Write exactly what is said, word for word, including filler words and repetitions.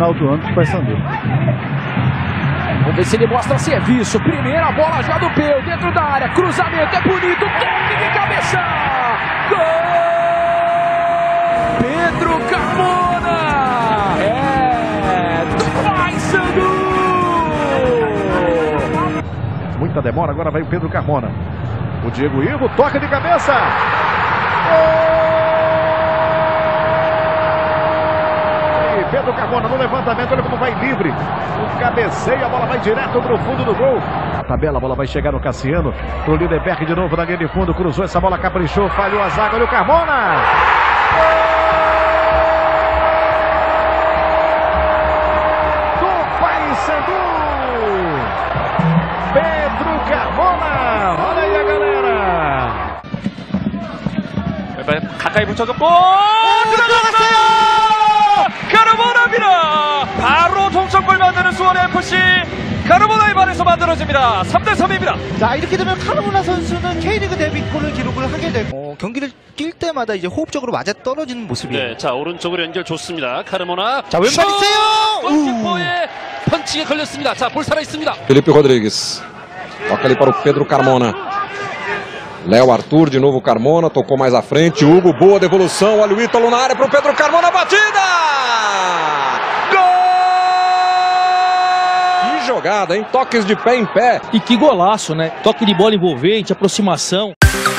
Reinaldo Andes do Paysandu. Vamos ver se ele mostra serviço. Primeira bola já do Peu, dentro da área. Cruzamento é bonito. Toque de cabeça. Gol! Pedro Carmona. É do Paysandu. Muita demora, agora vai o Pedro Carmona. O Diego Ivo, toca de cabeça. Gol! Pedro Carmona no levantamento, olha como vai livre. O cabeceio, a bola vai direto para o fundo do gol. A tabela, a bola vai chegar no Cassiano. Pro Lindenberg de novo na linha de fundo. Cruzou essa bola, caprichou, falhou a zaga. Olha o Carmona. Gol do Paysandu. Pedro Carmona. Olha aí a galera. 가까이 붙여줬고 들어갔어요. 카르보나입니다. 바로 동점골 만드는 수원에프씨. 카르보나의 발에서 만들어집니다. 삼 대 삼입니다. 자, 이렇게 되면 카르보나 선수는 K리그 데뷔골을 기록을 하게 되고 어, 경기를 뛸 때마다 이제 호흡적으로 맞아 떨어지는 모습이에요. 네, 자 오른쪽으로 연결 좋습니다. 카르모나. 자, 왼발 있어요. 골키퍼의 펀치에 걸렸습니다. 자, 볼 살아 있습니다. Felipe Rodrigues toca ali para o Pedro Carmona. Léo Arthur, de novo Carmona, tocou mais à frente. Hugo, boa devolução. Olha o Ítalo na área para o Pedro Carmona, batida! Gol! Que jogada, hein? Toques de pé em pé. E que golaço, né? Toque de bola envolvente, aproximação.